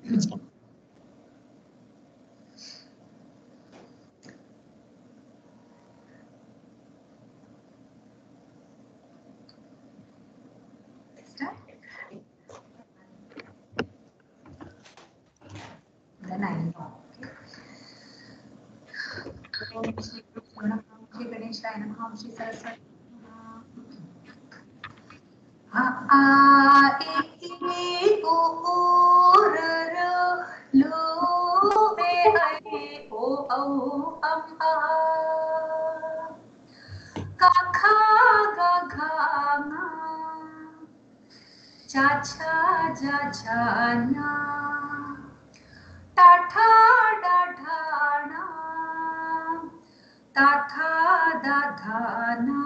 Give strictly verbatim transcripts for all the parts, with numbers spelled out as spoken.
It's fine. Then I know. Om Shri Namaha, Om Shri Ganeshaya Namaha, Om Shri Saraswati Namaha. A a I I O O R R Lo E I O O Am A Ka Kha Ga Gha Nga Cha Cha Ja Ja Na Ta Tha Da Dha Na Ta Tha Da Dha Na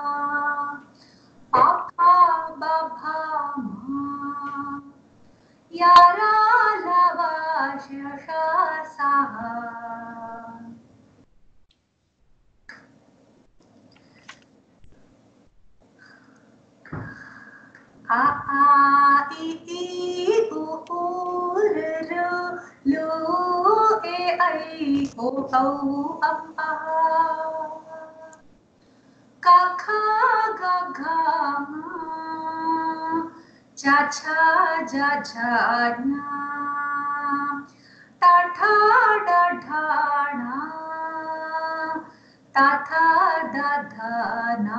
Pa Pha Ba Bha Ma Ya Ra La Va Sha Sha Sa A a I I O O R R Lo E I O O Am A Ka Kha Ga Gha Ma Cha Cha Ja Ja Na Ta Tha Da Dha Na Ta Tha Da Dha Na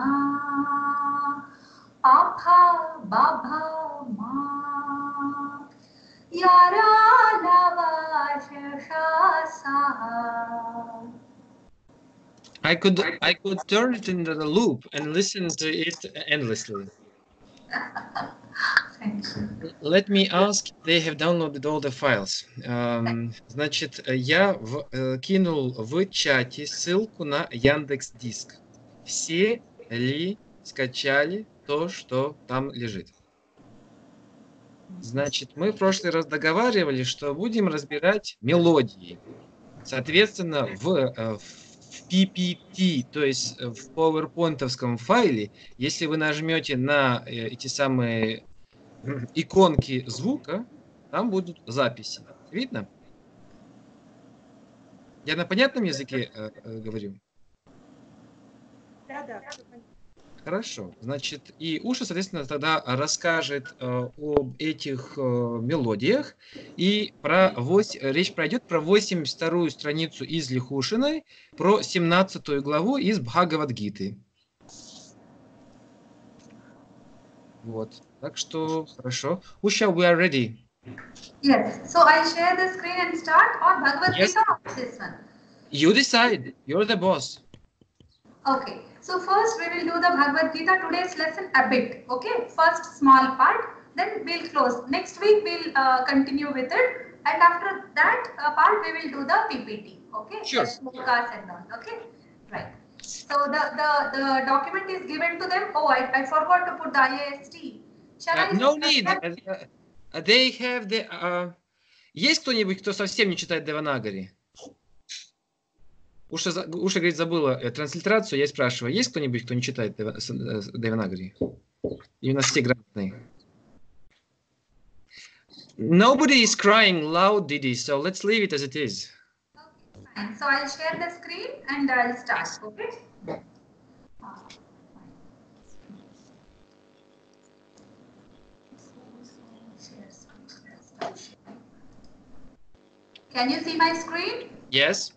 Pa Pha Ba Bha Ma Ya Ra La Va Sha Sha Sa. I could I could turn it into the loop and listen to it endlessly. Thank you. Let me ask, they have downloaded all the files. Um, значит, я в, э, кинул в чате ссылку на Яндекс.Диск. Все ли скачали то, что там лежит? Значит, мы в прошлый раз договаривались, что будем разбирать мелодии. Соответственно, в, э, в пи пи ти, то есть в PowerPoint-овском файле, если вы нажмете на э, эти самые иконки звука, там будут записи. Видно? Я на понятном языке э, э, говорю? Да, да. Хорошо. Значит, и Уша, соответственно, тогда расскажет э, об этих э, мелодиях. И про вось... речь пройдет про восемьдесят вторую страницу из Лихушиной, про семнадцатую главу из Бхагавад-гиты. Вот. Так что, хорошо. Usha, we are ready. Yes. So I share the screen and start on Bhagavad Yes. Gita or this one. You decide. You're the boss. Okay. So first we will do the Bhagavad Gita today's lesson a bit. Okay. First small part. Then we'll close. Next week we'll uh, continue with it. And after that uh, part we will do the P P T. Okay. Sure. The shlokas and all. Okay. Right. So the, the, the document is given to them. Oh, I, I forgot to put the I A S T. Shall Uh, I? no need. Uh, uh, they have the... Uh, есть кто-нибудь, кто совсем не читает Деванагари? Уша, Уша говорит, забыла э, транслитерацию. Я спрашиваю, есть кто-нибудь, кто не читает Деванагари? И у нас все грамотные. Nobody is crying loud, Didi, so let's leave it as it is. Okay, fine. So I'll share the screen and I'll start. Okay. Can you see my screen? Yes.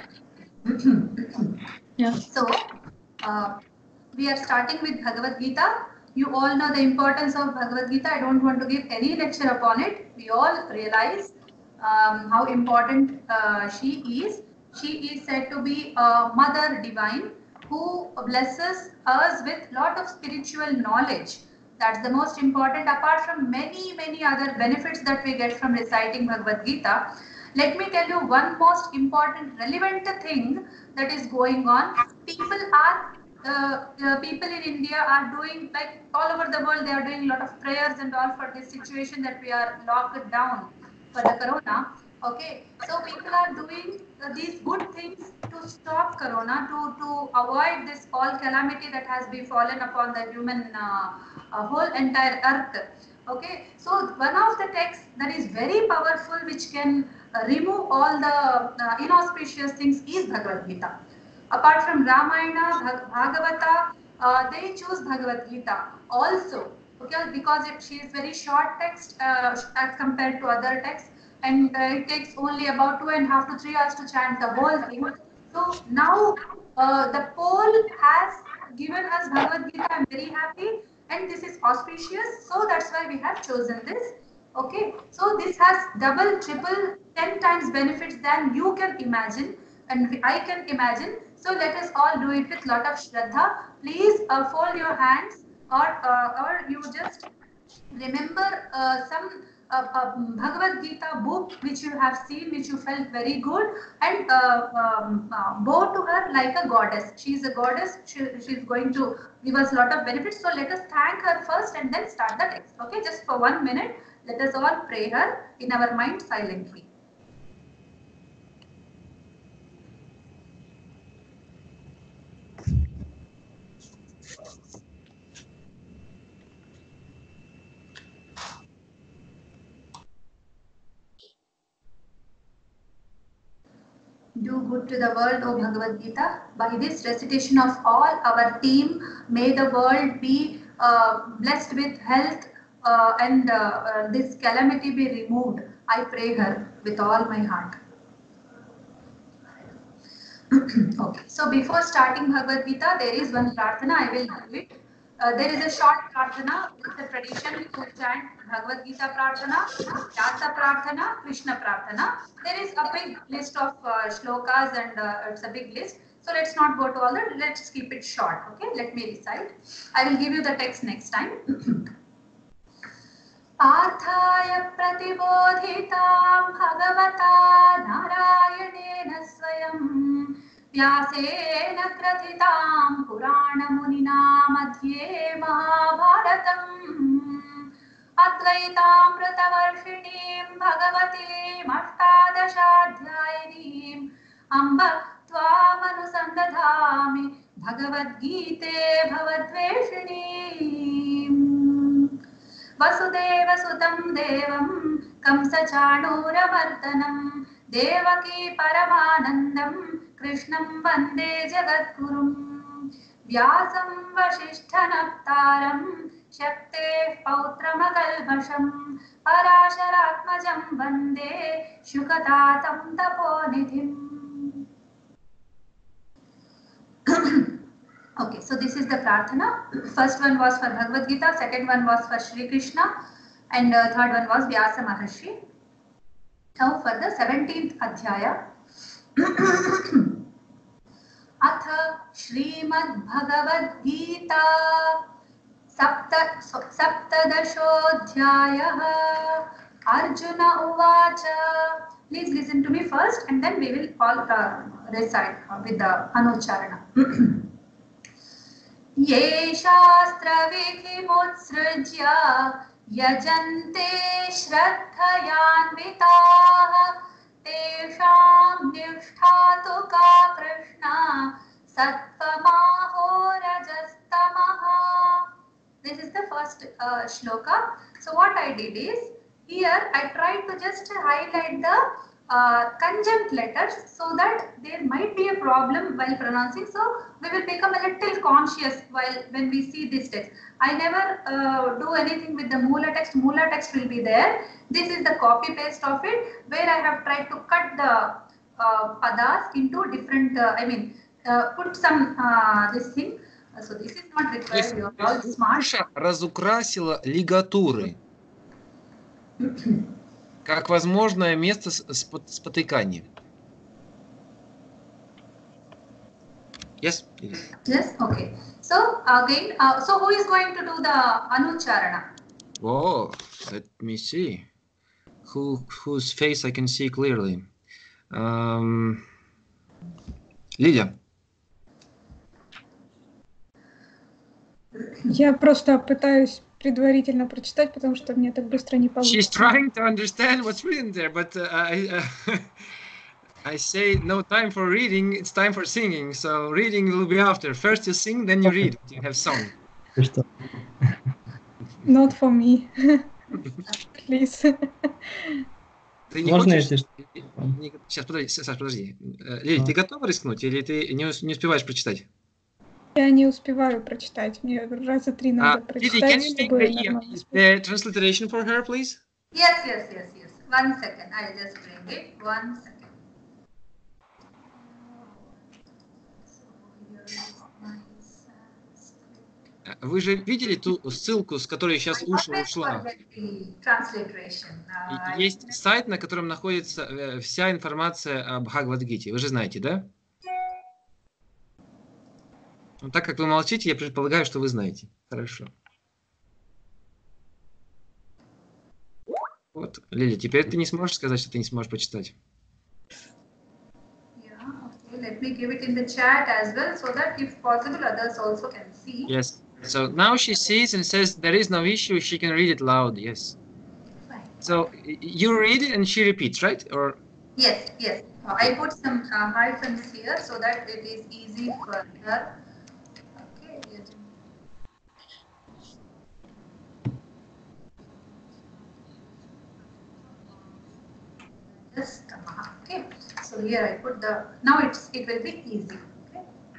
Yeah. So, uh, we are starting with Bhagavad Gita. You all know the importance of Bhagavad Gita. I don't want to give any lecture upon it. We all realize um, how important uh, she is. She is said to be a mother divine who blesses us with lot of spiritual knowledge. That's the most important, apart from many, many other benefits that we get from reciting Bhagavad Gita. Let me tell you one most important, relevant thing that is going on. People are, uh, uh, people in India are doing, like all over the world, they are doing a lot of prayers and all for this situation that we are locked down for the corona. Okay, so people are doing uh, these good things to stop corona, to, to avoid this all calamity that has befallen upon the human, uh, uh, whole entire earth. Okay, so one of the texts that is very powerful, which can uh, remove all the uh, inauspicious things, is Bhagavad Gita. Apart from Ramayana, Bhag Bhagavata, uh, they choose Bhagavad Gita also. Okay, because it, she is very short text uh, as compared to other texts, and uh, it takes only about two and a half to three hours to chant the whole thing. So now uh, the poll has given us Bhagavad Gita. I'm very happy, and this is auspicious, so that's why we have chosen this. Okay, so this has double, triple, ten times benefits than you can imagine, and I can imagine. So let us all do it with lot of Shraddha. Please uh, fold your hands, or uh, or you just remember uh, some uh, uh, Bhagavad Gita book which you have seen, which you felt very good, and uh, um, uh, bow to her like a goddess. She is a goddess. She, she is going to give us a lot of benefits. So let us thank her first and then start the text. Okay, just for one minute, let us all pray her in our mind silently. Do good to the world, O Bhagavad Gita. By this recitation of all our team, may the world be uh, blessed with health uh, and uh, uh, this calamity be removed. I pray her with all my heart. Okay, so before starting Bhagavad Gita, there is one prarthana. I will do it. Uh, there is a short prarthana. It's a tradition to chant Bhagavad Gita prarthana, Vyasa prarthana, Krishna prarthana. There is a big list of uh, shlokas, and uh, it's a big list. So let's not go to all that. Let's keep it short. Okay, let me recite. I will give you the text next time. पार्थाय प्रतिबोधितां भगवता नारायणेन स्वयं व्यासेन ग्रथितां पुराणमुनिना मध्ये महाभारतम् अद्वैतामृतवर्षिणीं भगवतीम् अष्टादशाध्यायिनीम् अम्ब त्वामनुसन्दधामि भगवद्गीते भवद्वेषिणीम् वसुदेवसुतं देवं कंसचाणूरमर्दनं देवकी परमानन्दं कृष्णं वन्दे जगद्गुरुं व्यासं वसिष्ठनप्तारं शक्तेः पौत्रमकल्मषं पराशरात्मजं वन्दे शुकतातं तपोनिधिम्. Okay, so this is the prarthana. First one was for Bhagavad Gita, second one was for Shri Krishna, and uh, third one was Vyasa Maharshi. Now for the seventeenth Adhyaya. Atha Shrimad Bhagavad Gita Sapta Saptadashodhyayah Arjuna Uvacha. Please listen to me first, and then we will all uh, recite uh, with the Anucharana. ये शास्त्रविधिमुत्सृज्य यजन्ते श्रद्धयान्विताः तेषां निष्ठा तु का Krishna सत्त्वमाहोरजस्तमः. This is the first uh, shloka. So what I did is, here I tried to just highlight the uh, conjunct letters so that there might be a problem while pronouncing. So we will become a little conscious while when we see this text. I never uh, do anything with the Moola text. Moola text will be there. This is the copy paste of it, where I have tried to cut the uh, padas into different, uh, I mean, uh, put some uh, this thing. So this is not required. You are all smart. Разукрасила лигатуры как возможное место спотыкания. Yes. Yes. Okay. So again, uh, so who is going to do the Anucharana? Oh, let me see. Who whose face I can see clearly? Um, Лидия. Я просто пытаюсь предварительно прочитать, потому что мне так быстро не получится. She's trying to understand what's written there, but uh, I, uh, I say no time for reading, it's time for singing. So reading will be after. First you sing, then you read what you have sung. Not for me. Please. Ты не Можно, хочешь? если что? Не- Сейчас, подожди, Саш, подожди. Э, Лиль, ты готова рискнуть или ты не, ус- не успеваешь прочитать? Я не успеваю прочитать. Мне раза три надо Uh, Lily, прочитать, can you make чтобы the, нормально. the transliteration for her, please? Yes, yes, yes, yes. One second. I'll just bring it. One second. So here is my Sanskrit. Э, Вы же видели ту ссылку, с которой сейчас I Уша always ушла? forget the transliteration. И- Uh, Есть сайт, на котором находится э, вся информация об Бхагавад-гите. Вы же знаете, да? Ну, так как вы молчите, я предполагаю, что вы знаете. Хорошо. Вот, Лиля, теперь ты не сможешь сказать, что ты не сможешь почитать. Yeah, okay. Let me give it in the chat as well so that if possible others also can see. Yes. So now she sees and says there is no issue. She can read it loud. Yes. Fine. So y- you read it and she repeats, right? Or Yes, yes. Uh, I put some uh, hyphens here so that it is easy for her. Okay. yes. Just uh, okay. So here I put the. Now it's it will be easy. Okay.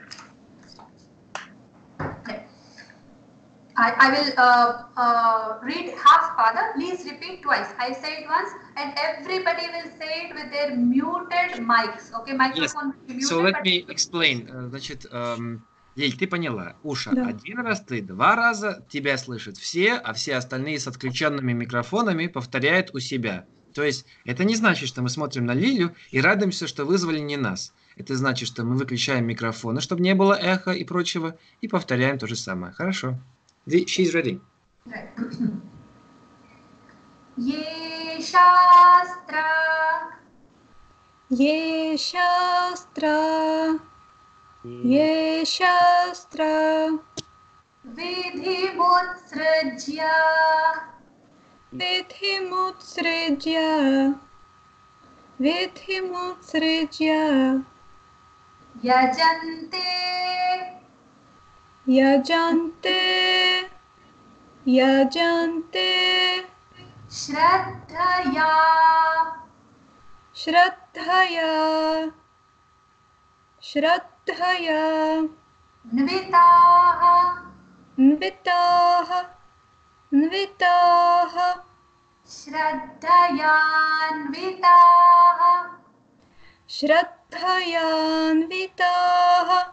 Okay. I, I will uh, uh, read half pada. Please repeat twice. I say it once, and everybody will say it with their muted mics. Okay, microphone will be muted. so let but- me explain. Э, Значит, эм, Лиль, ты поняла. Уша, Да. один раз ты, два раза тебя слышат все, а все остальные с отключенными микрофонами повторяют у себя. То есть это не значит, что мы смотрим на Лилю и радуемся, что вызвали не нас. Это значит, что мы выключаем микрофоны, чтобы не было эха и прочего, и повторяем то же самое. Хорошо. The- She's ready. Right. Ye shastra Ye shastra, ye shastra, vidhi mutsrajya vidhimutsrijya, vidhimutsrijya, yajante yajante, yajante, shraddhaya shraddhaya, shraddhaya, nvitaha nvitaha, nvitaha, shraddhayanvitaha shraddhayanvitaha,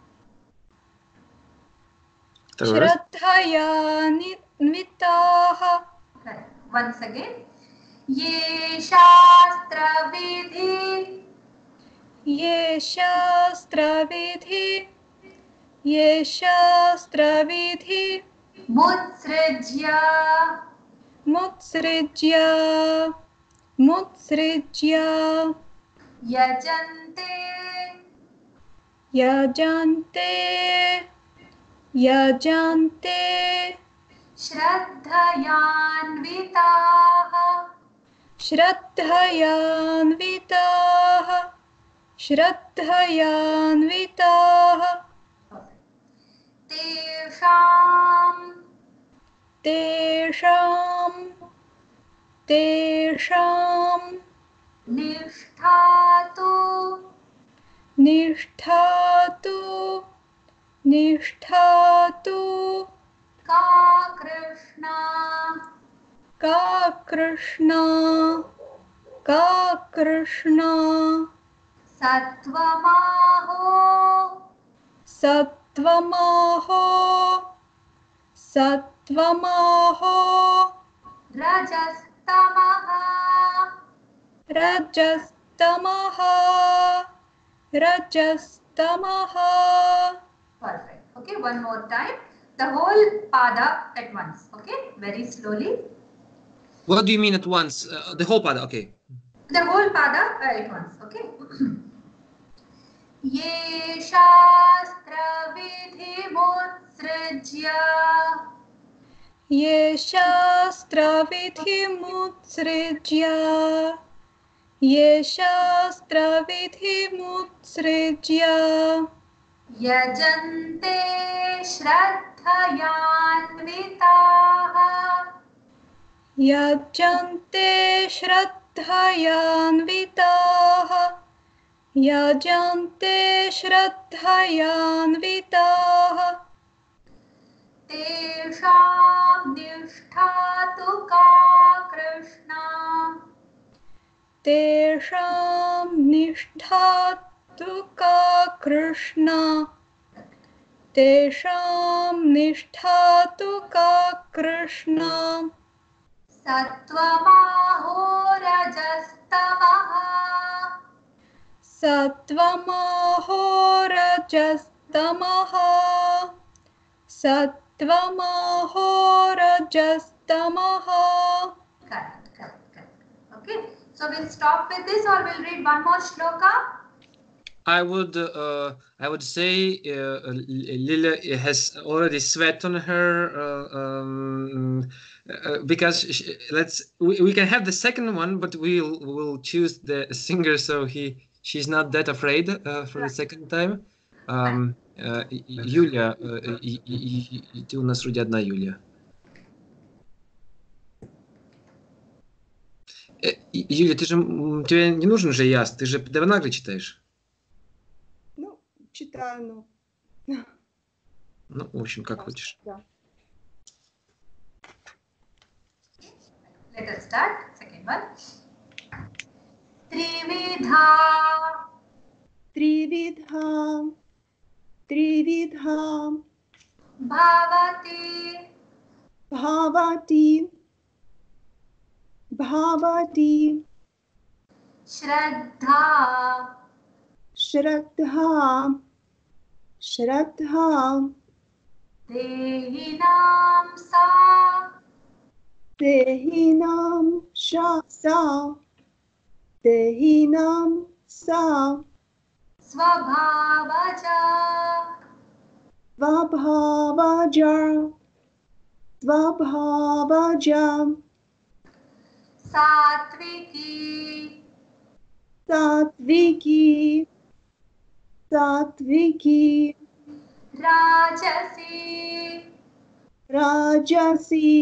Второй раз. shraddhayanvitaha. Correct. Once again. Ye shastra vidhi Ye shastra vidhi, ye shastra vidhi, mutsrajya mutsrijya, mutsrijya, yajante yajante, yajante, shraddhayanvitaha shraddhayanvitaha, shraddhayanvitaha, tesham tesham, tesham, nishtatu nishtatu, nishtatu, ka krishna ka Krishna, ka Krishna, satvamaho satvamaho, satvamaho, rajastamaha rajastamaha, rajastamaha. Perfect. Okay, one more time. The whole pada at once. Okay, very slowly. What do you mean at once? Uh, the whole pada, okay. The whole pada at once. Okay. Ye shastra vidhi mutsrajya Ye shastra vidhimutsrijya, ye shastra vidhimutsrijya, yajante shraddhayanvitaha यजन्ते श्रद्धयान्विताः यजन्ते श्रद्धयान्विताः तेषां निष्ठा तु का कृष्णा तेषां निष्ठा तु का कृष्णा तेषां निष्ठा तु का Krishna सत्त्वमाहो रजस्तमः सत्त्वमहो रजस्तमः सत्त्वमहो रजस्तमः Correct, correct, correct. Okay, so we'll stop with this or we'll read one more shloka. I would uh, I would say uh, Lila has already sweat on her uh, um, uh, because she, let's we, we can have the second one, but we'll we'll choose the singer so he she's not that afraid uh, for the second time. Um, uh, Юля, uh, и, и, и, ты у нас вроде одна Юля. Э, Юля, ты же тебе не нужен же яс, ты же Деванагри читаешь. Читаю, ну. Ну, в общем, как хочешь. Да. Let us start. Second one. Trividha. Trividha. Trividha. Bhavati. Bhavati. Bhavati. Shraddha. Shraddha. Shraddha. Dehinam sa. Dehinam sha sa. Dehinam sa. Svabhavaja. Svabhavaja. Svabhavaja. Satviki. Satviki. Satviki. Rajasi. Rajasi.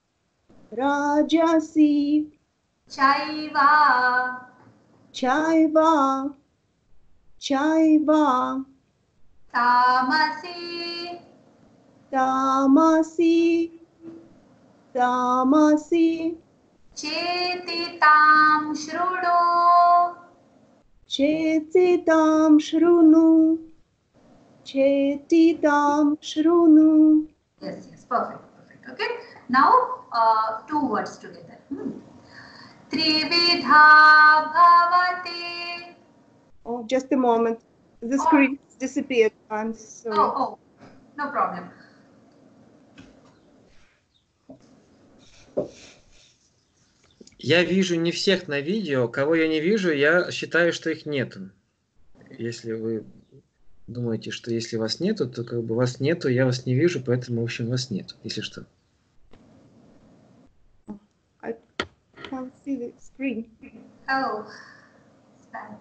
Rajasi. Chaiva. Chaiva. Chaiva. Tamasi. Tamasi. Tamasi. Chetitam shruno. Chetitam shrunu. Chetitam shrunu. Yes, yes, perfect, perfect. Okay. Now, uh, two words together. Hmm. Trividha bhavati. Oh, just a moment. The screen disappeared. I'm sorry. Oh, oh, no problem. Я вижу не всех на видео. Кого я не вижу, я считаю, что их нету. Если вы думаете, что если вас нету, то как бы вас нету, я вас не вижу, поэтому, в общем, вас нету, если что. I can't see the screen. Oh, sad.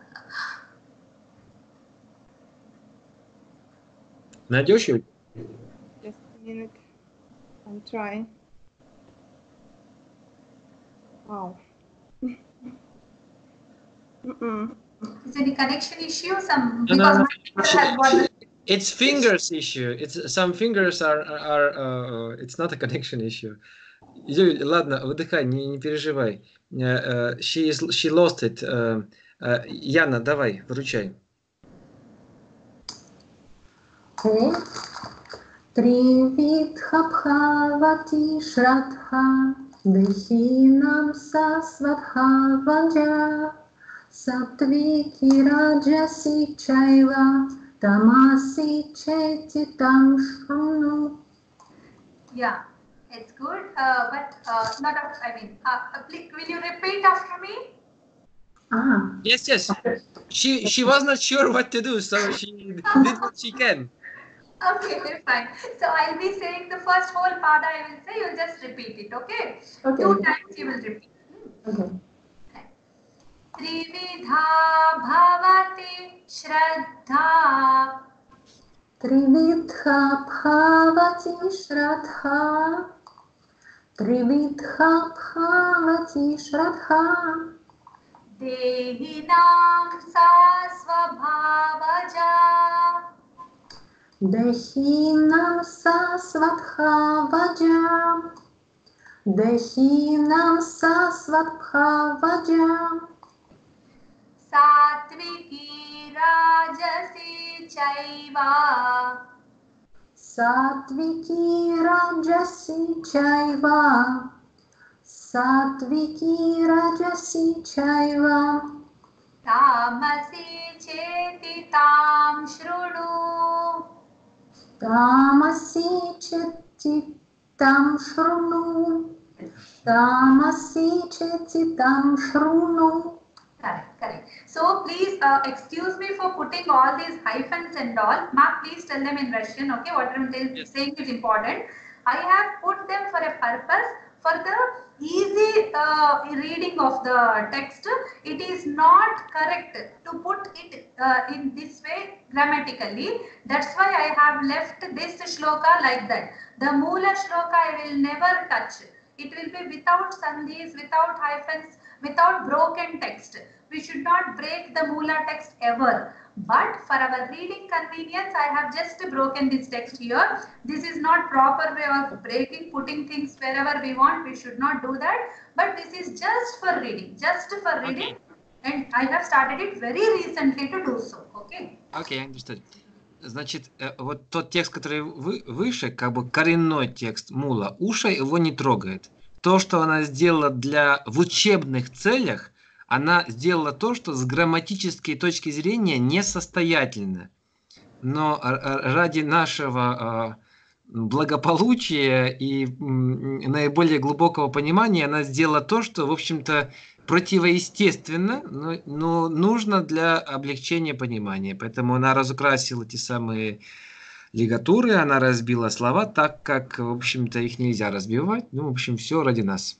Найдешь, Юль? Just a minute. I'm trying. Wow. Mm-mm. Is there any connection issue? Some No, no, because no. my computer has got the- It's fingers issue. It's some fingers are are. Uh, it's not a connection issue. Юль, ладно, выдыхай, не, не переживай. Uh, uh, she is she lost it. Uh, uh, Яна, давай, вручай. Trividha bhavati shraddha dehinam sa svabhavaja sattviki rajasi chaiva tamasi chetitam shrunu. Yeah, it's good, uh, but uh, not. After, I mean, uh, uh, please, will you repeat after me? Ah, Yes, yes. She she was not sure what to do, so she did what she can. Okay, very fine. So I'll be saying the first whole part. I will say. You'll just repeat it. Okay. okay. Two times you will repeat. Okay. Trividha bhavati shraddha. Trividha bhavati shraddha Trividha bhavati shraddha. Dehinam sa svabhavaja. Dehinam sa svabhavaja. Dehinam sa svabhavaja. Satviki rajasi chaiva. Satviki rajasi chaiva. Satviki rajasi chaiva. Tamasi cheti tam shrudu. Tamasi cheti tam shrunu. Tamasi cheti tam shrunu. Correct, correct. So please uh, excuse me for putting all these hyphens and all. Ma, please tell them in Russian, okay? What I'm Yes. saying is important. I have put them for a purpose, for the easy uh, reading of the text. It is not correct to put it uh, in this way grammatically. That's why I have left this shloka like that. The Moola shloka I will never touch. It will be without sandhis, without hyphens, without broken text. We should not break the Moola text ever. But for our reading convenience, I have just broken this text here. This is not proper way of breaking, putting things wherever we want. We should not do that. But this is just for reading, just for reading. Okay. And I have started it very recently to do so. Okay. Okay, understood. Значит, э, вот тот текст, который вы, выше, как бы коренной текст Мула, Уша его не трогает. То, что она сделала для, в учебных целях, она сделала то, что с грамматической точки зрения несостоятельно. Но ради нашего благополучия и наиболее глубокого понимания она сделала то, что, в общем-то, противоестественно, но, но нужно для облегчения понимания. Поэтому она разукрасила те самые лигатуры, она разбила слова так, как, в общем-то, их нельзя разбивать. Ну, в общем, все ради нас.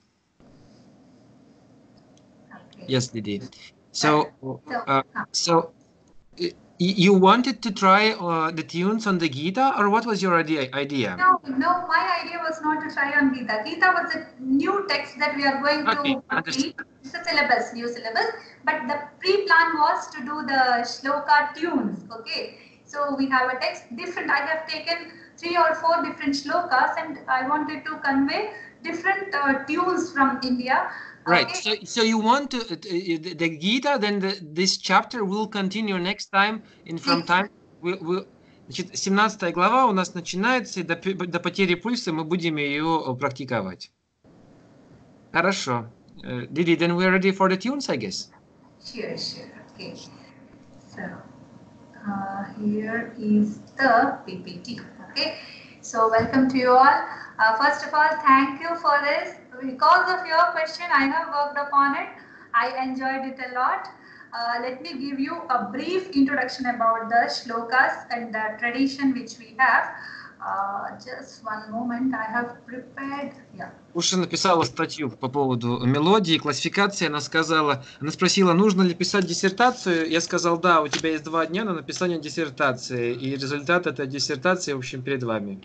Yes, Didi. So, uh, so you wanted to try uh, the tunes on the Gita, or what was your idea? idea? No, no, my idea was not to try on Gita. Gita was a new text that we are going Okay, to understood. read. It's a syllabus, new syllabus. But the pre-plan was to do the shloka tunes. Okay, so we have a text different. I have taken three or four different shlokas, and I wanted to convey different uh, tunes from India. Right. Okay. So, so you want to uh, the, the Gita, then the, this chapter will continue next time, and from time we we. Значит, семнадцатая глава у нас начинается, и до, до потери пульса мы будем ее практиковать. Хорошо. Uh, Didi, then we're ready for the tunes, I guess. Sure, sure. Okay. So uh, here is the P P T. Okay. So welcome to you all. Uh, first of all, thank you for this. Because of your question, I have worked upon it. I enjoyed it a lot. Uh, let me give you a brief introduction about the shlokas and the tradition which we have. Uh, just one moment, I have prepared. Yeah. Уша написала статью по поводу мелодии, классификации. Она сказала, она спросила, нужно ли писать диссертацию. Я сказал, да, у тебя есть два дня на написание диссертации, и результат этой диссертации, в общем, перед вами.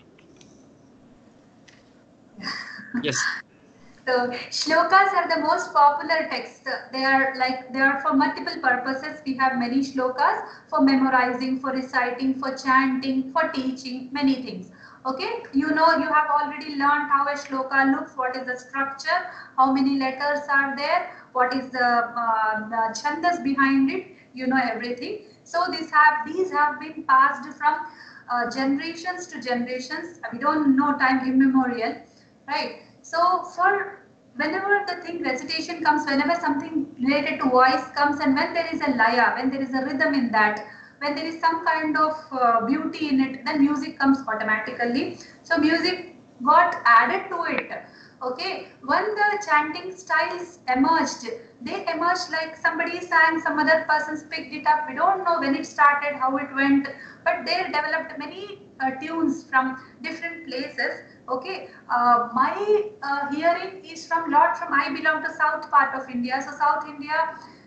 Yes. So shlokas are the most popular texts. They are like they are for multiple purposes. We have many shlokas for memorizing, for reciting, for chanting, for teaching, many things. Okay, you know, you have already learned how a shloka looks, what is the structure, how many letters are there, what is the, uh, the chandas behind it, you know everything. So these have these have been passed from uh, generations to generations. We don't know time immemorial, right? So for whenever the thing recitation comes, whenever something related to voice comes, and when there is a laya, when there is a rhythm in that, when there is some kind of uh, beauty in it, then music comes automatically. So music got added to it. Okay, when the chanting styles emerged, they emerged like somebody sang, some other persons picked it up. We don't know when it started, how it went, but they developed many uh, tunes from different places. Okay, uh, my uh, hearing is from lot from I belong to south part of India. So South India,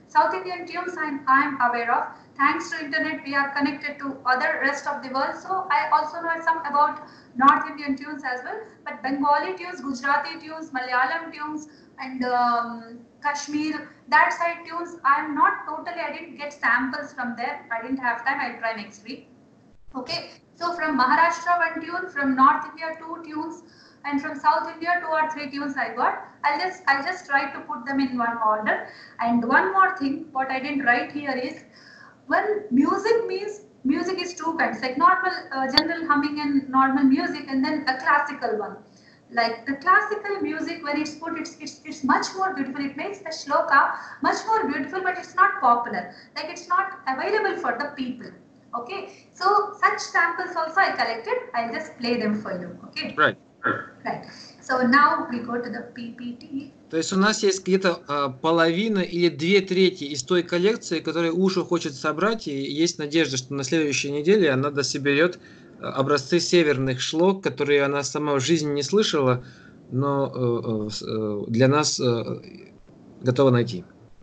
South Indian tunes I'm, I'm aware of. Thanks to internet, we are connected to other rest of the world. So I also know some about North Indian tunes as well. But Bengali tunes, Gujarati tunes, Malayalam tunes, and um, Kashmir, that side tunes, I am not totally, I didn't get samples from there. I didn't have time, I'll try next week. Okay, so from Maharashtra one tune, from North India two tunes, and from South India two or three tunes I got. I'll just I'll just try to put them in one order. And one more thing, what I didn't write here is, when music means, music is two kinds, like normal uh, general humming and normal music, and then a classical one. Like the classical music, when it's put, it's, it's it's much more beautiful. It makes the shloka much more beautiful, but it's not popular. Like it's not available for the people. Okay, so such samples also I collected. I'll just play them for you. Okay. Right. Right. So now we go to the P P T. То есть у нас есть где-то э, половина или две трети из той коллекции, которую Уша хочет собрать, и есть надежда, что на следующей неделе она дособерет образцы северных шлок, которые она сама в жизни не слышала, но э, э, для нас э, готова найти.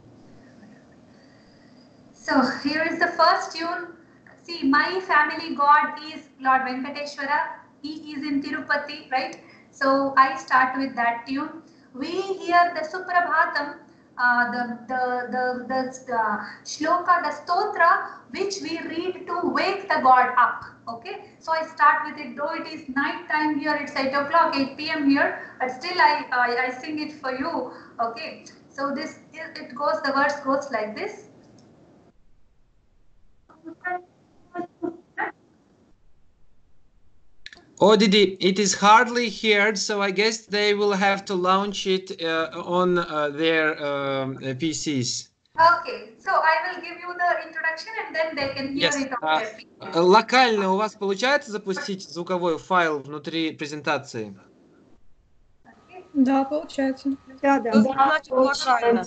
So here is the first tune. See, my family god is Lord Venkateshwara. He is in Tirupati, right? So I start with that tune. We hear the Suprabhatam, uh, the, the, the, the, the shloka, the stotra, which we read to wake the god up. Okay, so I start with it, though it is night time here, it's eight o'clock, eight p m here, but still I, I, I sing it for you. Okay, so this, it goes, the verse goes like this. Oh, Didi, it is hardly heard, so I guess they will have to launch it uh, on uh, their um, P Cs. Okay, so I will give you the introduction and then they can hear Yes. it on Uh, their P C. локально у вас получается запустить звуковой файл внутри презентации? Да, получается. Да, да. Что значит локально?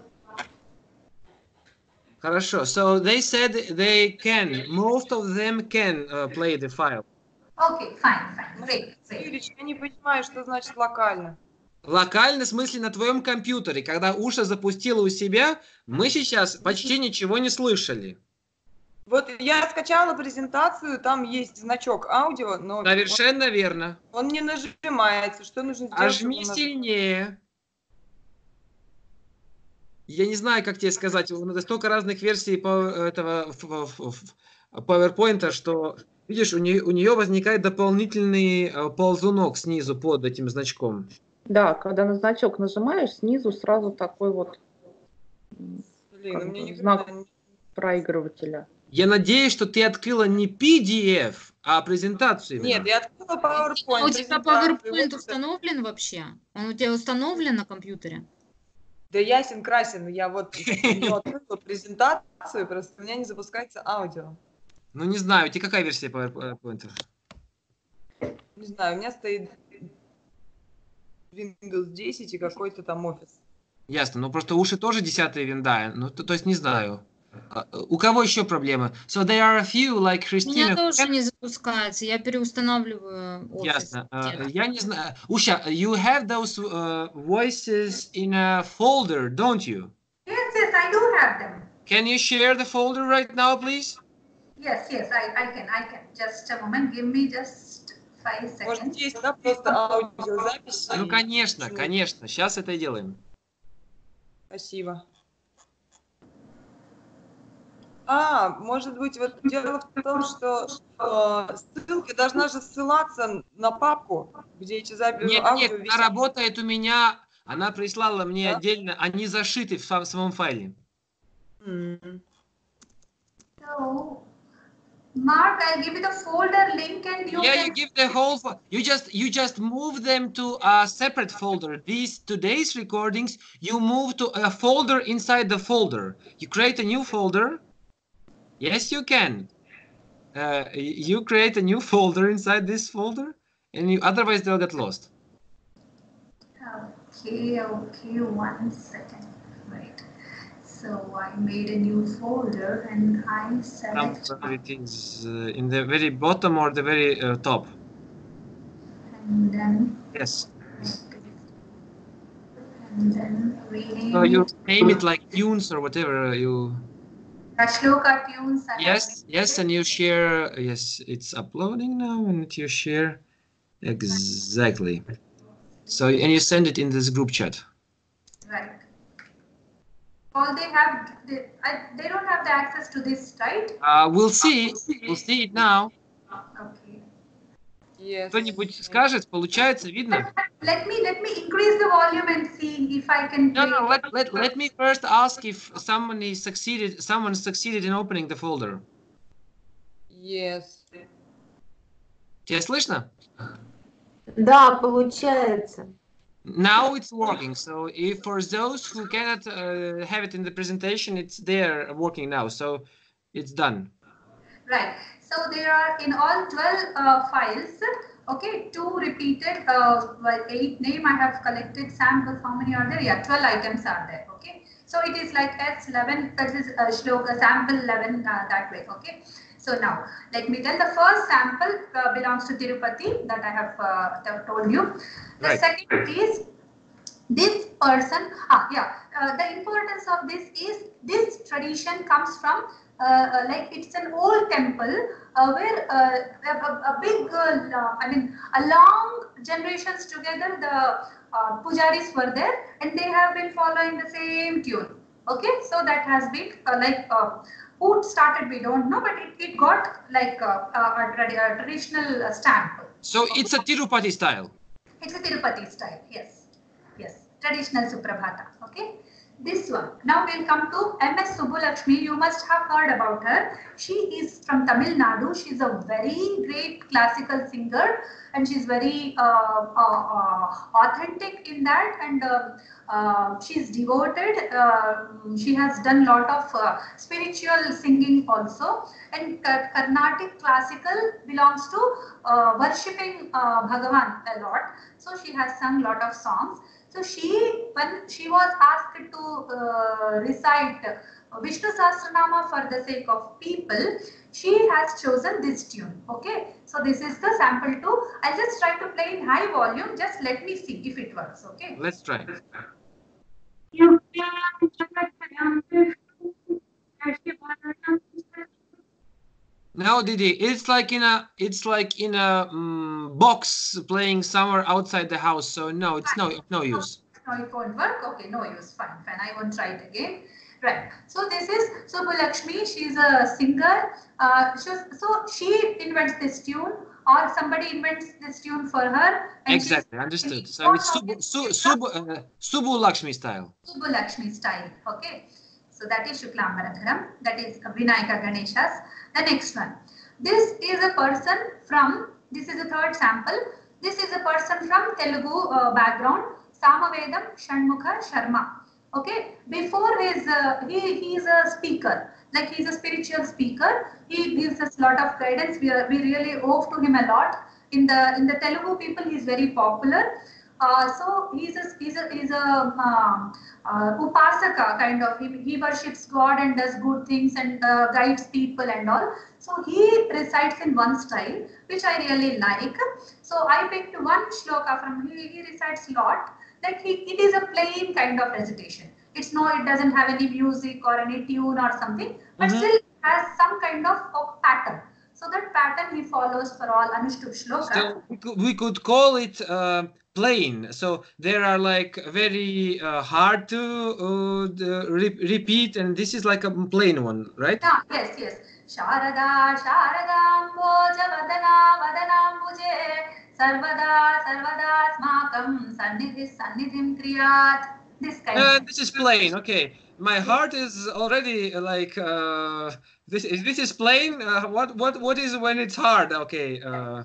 Хорошо. So they said they can, most of them can uh, play the file. Okay, fine, fine, great, great. Юрич, я не понимаю, что значит локально. Локально, в смысле, на твоем компьютере. Когда Уша запустила у себя, мы сейчас почти ничего не слышали. Вот я скачала презентацию, там есть значок аудио, но Совершенно верно. он, он не нажимается. Что нужно сделать? Ожми чтобы сильнее. Я не знаю, как тебе сказать. Надо столько разных версий по этого PowerPoint, что, видишь, у нее, у нее возникает дополнительный ползунок снизу под этим значком. Да, когда на значок нажимаешь, снизу сразу такой вот Блин, как у меня бы никогда знак не- проигрывателя. Я надеюсь, что ты открыла не пи ди эф, а презентацию. именно. Нет, я открыла PowerPoint. А у тебя презентацию, PowerPoint вот. установлен вообще? Он у тебя установлен на компьютере? Да ясен красен, я вот не открыла презентацию, просто у меня не запускается аудио. Ну, не знаю, у тебя какая версия PowerPoint? Не знаю, у меня стоит Windows десять и какой-то там офис. Ясно, но просто уши тоже десятая винда, ну, то, то есть не знаю. А, у кого еще проблемы? So there are a few, like У меня Christina. тоже не запускается, я переустанавливаю офис. Ясно. А, я не знаю. Уша, you have those uh, voices in a folder, don't you? Yes, yes, I do have them. Can you share the folder right now, please? Yes, yes, I, I can, I can. Just a moment, give me just five Может, seconds. есть, да, просто аудиозапись? Ну, и- конечно, конечно. Сейчас это и делаем. Спасибо. А, может быть, вот дело в том, что э, ссылка должна же ссылаться на папку, где эти записи Нет, аудио нет, она висят. работает у меня. Она прислала мне Да? отдельно. Они зашиты в сам- самом файле. М. So, Mark, I'll give you the folder link and you Yeah, can... you give the whole. fo- You just you just move them to a separate folder. These today's recordings, you move to a folder inside the folder. You create a new folder. Yes, you can. Uh, y- you create a new folder inside this folder, and you, otherwise they'll get lost. Okay, okay, one second. Right. So I made a new folder and I select Somewhere it is uh, in the very bottom or the very uh, top. and then Yes. And then rename So you it. name it like tunes or whatever you. Uh, Shloka tunes. I have Yes, yes, and you share. Yes, it's uploading now, and you share exactly. So and you send it in this group chat. Right. All they have, they, I, they don't have the access to this, right? Uh, we'll see. We'll see it now. Okay. Yes. Кто-нибудь скажет, получается, видно? Let me let me increase the volume and see if I can. No, play. no. Let let let me first ask if someone is succeeded. Someone succeeded in opening the folder. Yes. Тебя слышно? Да, получается. Now it's working. So if for those who cannot uh, have it in the presentation, it's there working now. So it's done. Right. So there are in all twelve uh, files. Okay, two repeated. Uh, well, eight name. I have collected samples. How many are there? Yeah, twelve items are there. Okay. So it is like S eleven. That is uh, shloka sample eleven uh, that way. Okay. So now let me tell. The first sample uh, belongs to Tirupati that I have uh, told you. The Right. second is this person. Ah, yeah. Uh, the importance of this is this tradition comes from uh, uh, like it's an old temple uh, where uh, a, a big, uh, I mean, a long generations together the uh, pujaris were there and they have been following the same tune. Okay, so that has been uh, like uh, who started we don't know, but it, it got like uh, a, a, a traditional uh, stamp. So it's a Tirupati style. It's a Tirupati style, yes, yes, traditional Suprabhata. Okay, this one. Now we'll come to M S Subbulakshmi. You must have heard about her. She is from Tamil Nadu. She's a very great classical singer, and she's very uh, uh, uh, authentic in that. And uh, uh, she's devoted. Uh, she has done lot of uh, spiritual singing also. And Carnatic classical belongs to uh, worshipping uh, Bhagavan a lot. So she has sung lot of songs. So she, when she was asked to uh, recite Vishnu Sahasranama for the sake of people, she has chosen this tune. Okay, so this is the sample two. I'll just try to play in high volume. Just let me see if it works. Okay. Let's try. No, Didi, it's like in a it's like in a um, box playing somewhere outside the house. So no, it's no no use. No, it won't work. Okay, no use. Fine, fine. I won't try it again. Right. So this is Subbulakshmi. She's a singer. Uh, so she invents this tune, or somebody invents this tune for her. Exactly, understood. So it's Subbu Su, Subbu uh, Subbulakshmi style. Subbulakshmi style. Okay. So that is Shuklambaradharam. That is Vinayaka Ganeshas. The next one. This is a person from. This is the third sample. This is a person from Telugu uh, background. Samavedam Shanmukha Sharma. Okay, before his uh, he he is a speaker, like he is a spiritual speaker. He gives us a lot of guidance. We are, we really owe to him a lot. In the in the Telugu people, he is very popular. Uh, so he's a he's a he's a um, uh, upasaka kind of. He, he worships God and does good things and uh, guides people and all. So he recites in one style, which I really like. So I picked one shloka from he. He recites a lot. Like he, it is a plain kind of recitation. It's no, it doesn't have any music or any tune or something, but Mm-hmm. still has some kind of, of pattern. So that pattern he follows for all Anushtup shloka. So we could, we could call it uh, plain. So there are like very uh, hard to uh, the re repeat, and this is like a plain one, right? Yeah, yes, yes. Sharada, Sharada, Amboja, Vadana, Vadanambuje, Sarvada, Sarvada, Smakam, Sannidhi, Sannidhim Kriyat. This kind Uh, of. this is plain. Okay, my heart is already uh, like uh, this. Is this is plain? Uh, what what what is when it's hard? Okay. Uh,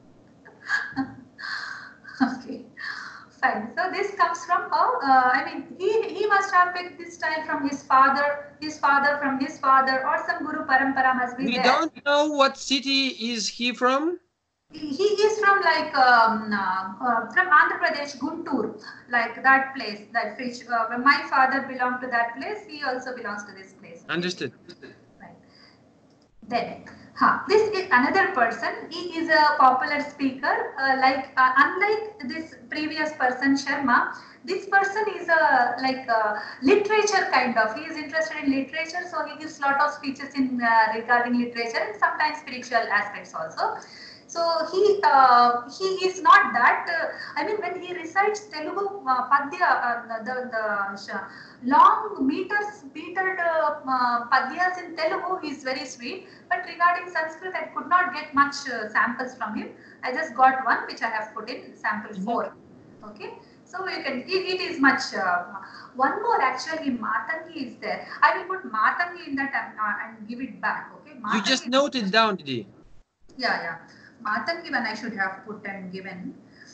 Okay, fine. So this comes from how? Uh, I mean, he he must have picked this style from his father, his father from his father, or some Guru Parampara must be we there. don't know what city is he from. He, he is from like um, uh, uh, from Andhra Pradesh, Guntur, like that place. That which uh, when my father belonged to that place, he also belongs to this place. Okay? Understood. Right. Then Huh. This is another person. He is a popular speaker. Uh, like uh, unlike this previous person, Sharma, this person is a like a literature kind of. He is interested in literature, so he gives lot of speeches in uh, regarding literature and sometimes spiritual aspects also. So he uh, he is not that. Uh, I mean, when he recites Telugu uh, padya, uh, the the long meters metered uh, uh, padyas in Telugu, he is very sweet. But regarding Sanskrit, I could not get much uh, samples from him. I just got one, which I have put in sample four. Okay, so you can. It, it is much. Uh, one more actually, Matangi is there. I will put Matangi in that and, uh, and give it back. Okay, Matangi You just note it down, Didi. Yeah, yeah. Matangi when I should have put and given.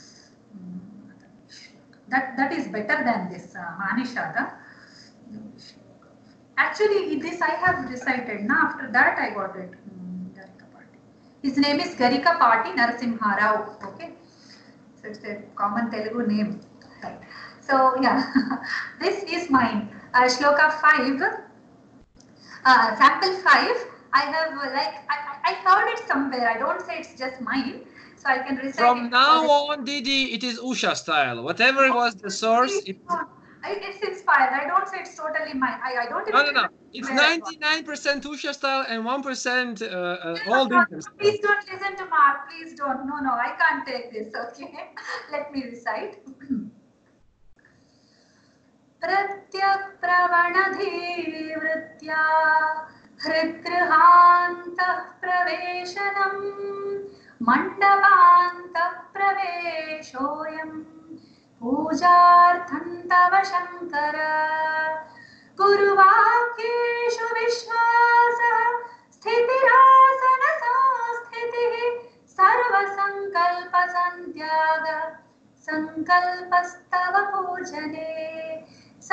That that is better than this uh, Manishada. Actually, this I have recited. Now after that I got it. His name is Garika Party Narasimha Rao. Okay, so it's a common Telugu name. Right. So yeah, this is mine. Uh, Shloka five, uh, sample five. I have uh, like I, I heard it somewhere. I don't say it's just mine, so I can recite From it. now on, Didi, it is Usha style. Whatever was the source, it... I, it's inspired. I don't say it's totally mine. I, I don't even. No, no, no. It's ninety-nine percent Usha style and one percent uh, uh, no, all no, no, different. please don't listen to Mark. Please don't. No, no, I can't take this. Okay, let me recite. Pratyak pravanadhivritya hridgrihantah praveshanam mandapantah praveshoyam pujartham tava shankara guruvakyeshu vishvasah sthitiraasana samsthitihi sarva sankalpa santyaga sankalpastava pujane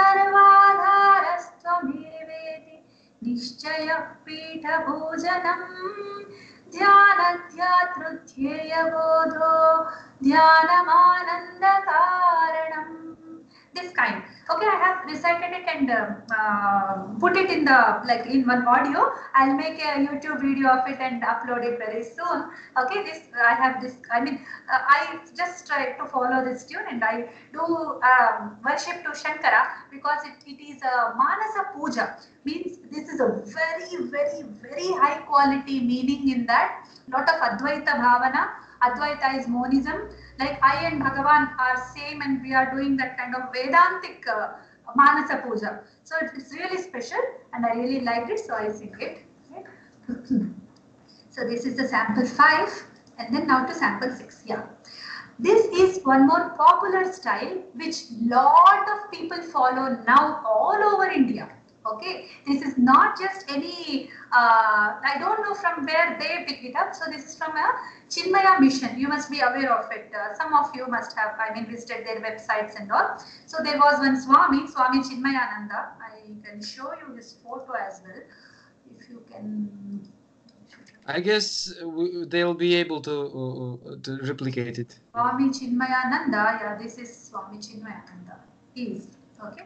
sarvadharastvameveti nishchaya pita bhojanam dhyanadhyatrudhyeya bodho dhyanam karanam. This kind. Okay, I have recited it and uh, uh, put it in the like in one audio. I'll make a YouTube video of it and upload it very soon. Okay, this I have this. I mean, uh, I just try to follow this tune and I do um, worship to Shankara because it, it is a Manasa Puja. Means this is a very, very, very high quality meaning in that. Lot of Advaita Bhavana. Advaita is monism. Like I and Bhagavan are same and we are doing that kind of Vedantic uh, Manasa Puja. So it's really special and I really liked it, so I sing it. Right? So this is the sample five and then now to sample six. Yeah. This is one more popular style which lot of people follow now all over India. Okay, this is not just any, uh, I don't know from where they picked it up. So this is from a Chinmaya mission. You must be aware of it. Uh, some of you must have, I mean, visited their websites and all. So there was one Swami, Swami Chinmayananda. I can show you his photo as well. If you can. I guess we, they'll be able to, uh, to replicate it. Swami Chinmayananda. Yeah, this is Swami Chinmayananda. He is, okay.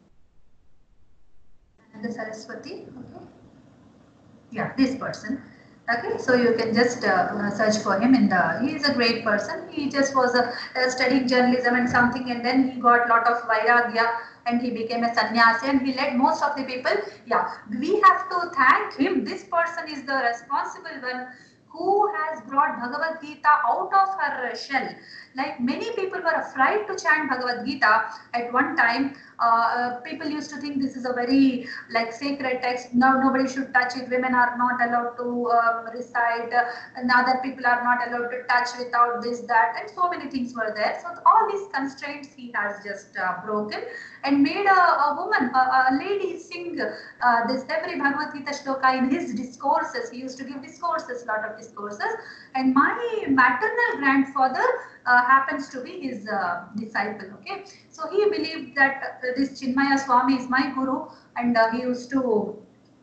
And the Saraswati, okay. Yeah, this person. Okay, so you can just uh, search for him in the, he is a great person. He just was a, uh, studying journalism and something and then he got lot of vairagya and he became a sannyasi and he led most of the people. Yeah, we have to thank him. This person is the responsible one who has brought Bhagavad Gita out of her shell. Like many people were afraid to chant Bhagavad Gita at one time. Uh, people used to think this is a very like sacred text. No, nobody should touch it. Women are not allowed to um, recite. Uh, and other people are not allowed to touch without this, that, and so many things were there. So all these constraints he has just uh, broken and made a, a woman, a, a lady sing uh, this every Bhagavad Gita shloka in his discourses. He used to give discourses, lot of discourses. And my maternal grandfather uh, happens to be his uh, disciple. Okay, so he believed that uh, this Chinmaya Swami is my guru, and uh, he used to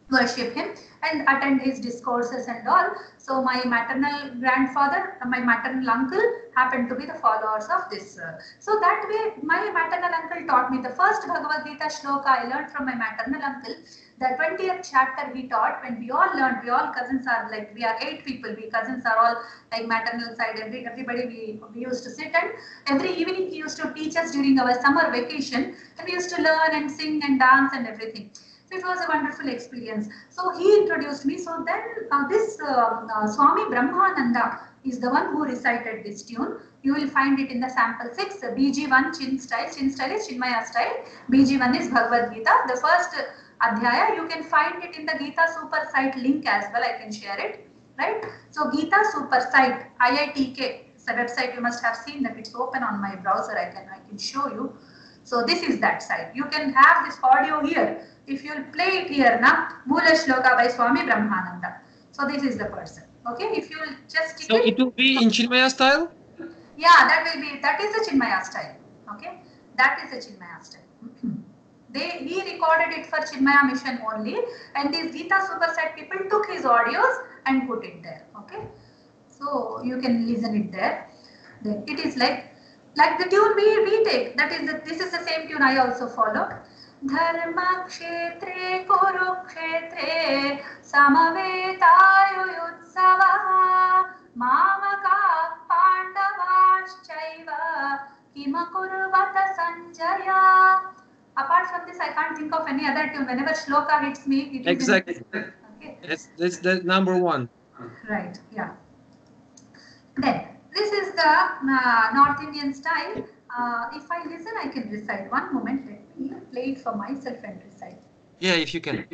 worship him and attend his discourses and all. So my maternal grandfather, my maternal uncle happened to be the followers of this. Uh, so that way my maternal uncle taught me the first Bhagavad Gita shloka I learned from my maternal uncle. The twentieth chapter he taught, when we all learned, we all cousins are like, we are eight people, we cousins are all like maternal side, every, everybody we, we used to sit, and every evening he used to teach us during our summer vacation, and we used to learn and sing and dance and everything. So it was a wonderful experience. So he introduced me. So then uh, this uh, uh, Swami Brahmananda is the one who recited this tune. You will find it in the sample six, uh, B G one Chin style. Chin style is Chinmaya style. B G one is Bhagavad Gita. The first adhyaya, you can find it in the Gita Super Site link as well. I can share it, right? So Gita Super Site, I I T K, it's a website you must have seen that it's open on my browser. I can I can show you. So this is that site. You can have this audio here. If you will play it here, na Moola Shloka by Swami Brahmananda. So this is the person. Okay, if you will just So it will be in Chinmaya style? Yeah, that will be, that is the Chinmaya style. Okay, that is the Chinmaya style. They, he recorded it for Chinmaya mission only, and these Gita Superset people took his audios and put it there. Okay, so you can listen it there. Then it is like like the tune we, we take. That is the, this is the same tune I also follow. Dharma kshetre kurukshetre samavetayu yutsava mamaka pandavaschaiva kimakurvata sanjaya. Apart from this, I can't think of any other tune. Whenever shloka hits me, it is exactly. Okay. That's that's the number one. Right. Yeah. Then this is the uh, North Indian style. Uh, if I listen, I can recite. One moment, let me play it for myself and recite. Yeah, if you can.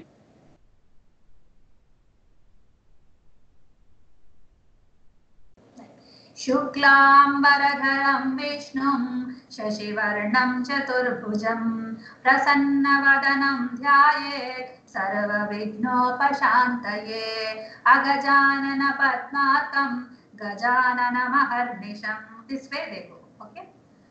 Shuklambaradharam Vishnum Shashivarnam Chaturbhujam Prasanna Dhyayet Sarva Vignopashantaye Agajanana Padmatam Gajanana Maharnisham. This way they go. Okay.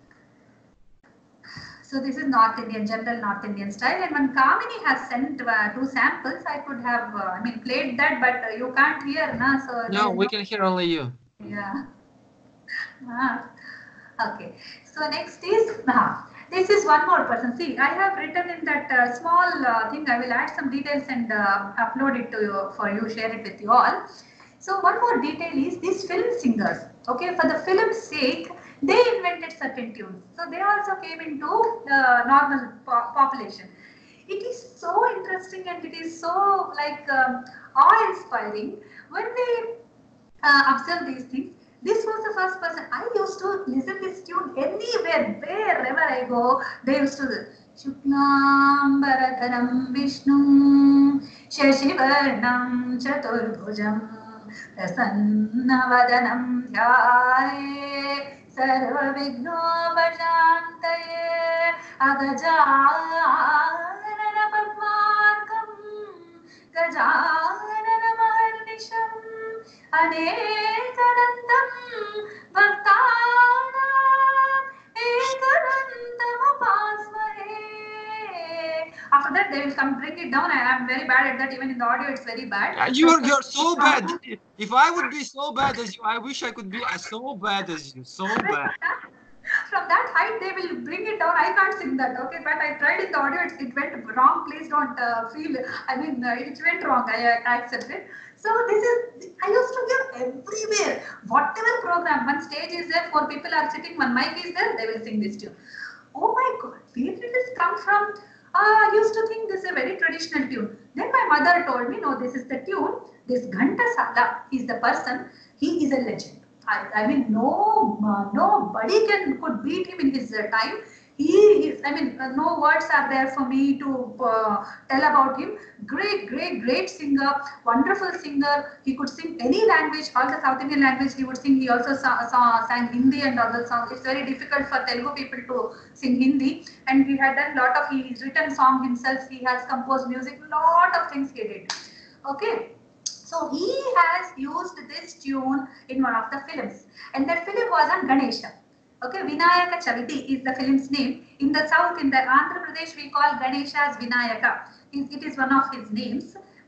So this is North Indian, general North Indian style, and when Kamini has sent uh, two samples, I could have, uh, I mean, played that, but uh, you can't hear, na? So no, we no... can hear only you. Yeah. Ah. Okay. So next is, ah, this is one more person. See, I have written in that uh, small uh, thing. I will add some details and uh, upload it to you for you, share it with you all. So one more detail is these film singers. Okay, for the film's sake, they invented certain tunes. So they also came into the normal po population. It is so interesting and it is so like um, awe-inspiring when they uh, observe these things. This was the first person. I used to listen this tune anywhere, wherever I go. They used to Shuklam Bharadharam Vishnu Shashivarnam Chaturbhujam Prasanna Dhyaye Sarva Vignopashantaye Agajanana Padmarkam Gajanana Maharnisham Anekanantam Bhaktanam Ekanantam Upasmahe. After that, they will come bring it down. I am very bad at that. Even in the audio, it's very bad. Yeah, you're you're so bad. If I would be so bad as you, I wish I could be as so bad as you. So bad. From that height, they will bring it down. I can't sing that. Okay, but I tried in the audio. It, it went wrong. Please don't uh, feel. I mean, uh, it went wrong. I, I accept it. So this is. I used to hear everywhere. Whatever program, one stage is there, four people are sitting, one mic is there. They will sing this tune. Oh my God, where did this come from? Uh, I used to think this is a very traditional tune. Then my mother told me, no, this is the tune. This Ghantasala is the person. He is a legend. I, I mean, no, uh, nobody can could beat him in his uh, time. He is, I mean, uh, no words are there for me to uh, tell about him. Great, great, great singer, wonderful singer. He could sing any language, all the South Indian language he would sing. He also saw, saw, sang Hindi and other songs. It's very difficult for Telugu people to sing Hindi. And he had done a lot of, he's written song himself. He has composed music, lot of things he did. Okay. So he has used this tune in one of the films, and that film was on Ganesha. Okay, Vinayaka Chaviti is the film's name. In the south, in the Andhra Pradesh, we call Ganesha as Vinayaka. It is one of his names.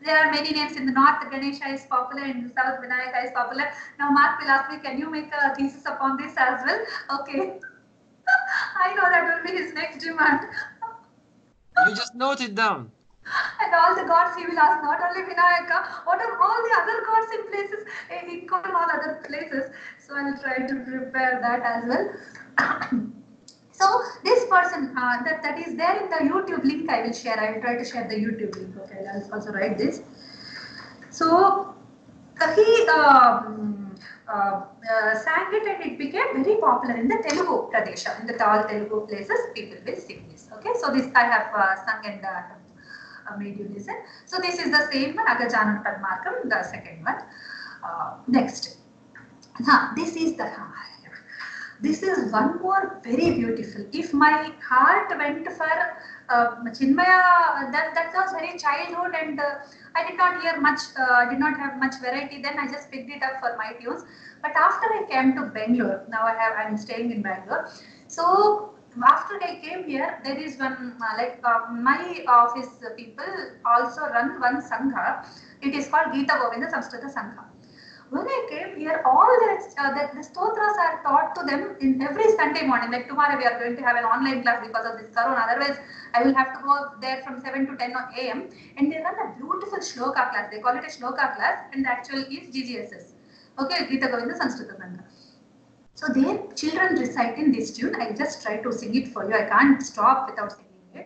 there are many names. In the north, Ganesha is popular. In the south, Vinayaka is popular. Now, Mark will ask me, can you make a thesis upon this as well? Okay. I know that will be his next demand. You just note it down. And all the gods he will ask, not only Vinayaka, what are all the other gods in places, in all other places. So I will try to prepare that as well. So this person uh, that, that is there in the YouTube link, I will share. I will try to share the YouTube link. Okay, I will also write this. So uh, he um, uh, uh, sang it and it became very popular in the Telugu Pradesha. In the all Telugu places, people will sing this. Okay, so this I have uh, sung and uh, uh, made you listen. So this is the same one, Agajanam Padmarkam, the second one. Uh, next, now this is the. This is one more very beautiful. If my heart went for uh, Chinmaya, that, that was very childhood and uh, I did not hear much, uh, did not have much variety. Then I just picked it up for my tunes. But after I came to Bangalore, now I have, I'm staying in Bangalore. So after I came here, there is one, uh, like uh, my office people also run one Sangha. It is called Gita Govinda Samskrita Sangha. When I came here, all the, uh, the, the stotras are taught to them in every Sunday morning. Like tomorrow we are going to have an online class because of this corona. Otherwise, I will have to go there from seven to ten a m And they run a beautiful shloka class. They call it a shloka class and the actual is G G S S. Okay, Gita Govinda Samskrita Sangha. So their children recite in this tune. I just try to sing it for you. I can't stop without singing it.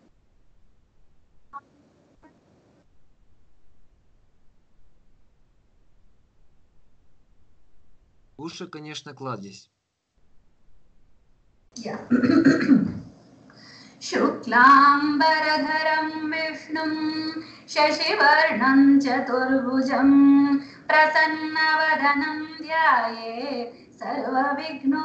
Уши, конечно, кладезь. Yeah. Shuklambaradharam Vishnum Shashivarnam Chaturbhujam Prasannavadanam Dhyaye Sarva